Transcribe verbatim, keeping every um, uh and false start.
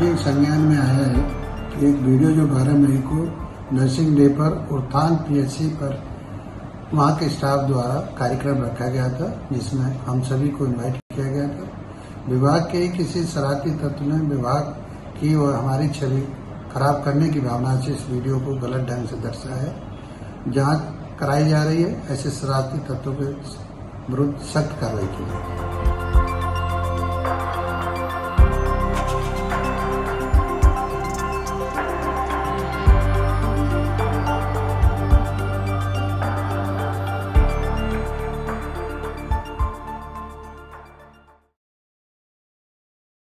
मुझे संज्ञान में आया है कि एक वीडियो जो बारह मई को नर्सिंग डे पर उर्थान पीएचसी पर वहाँ के स्टाफ द्वारा कार्यक्रम रखा गया था, जिसमें हम सभी को इनवाइट किया गया था। विभाग के ही किसी शरारती तत्व ने विभाग की और हमारी छवि खराब करने की भावना से इस वीडियो को गलत ढंग से दर्शाया है। जांच कराई जा रही है, ऐसे शरारती तत्वों के विरुद्ध सख्त कार्रवाई की जाए।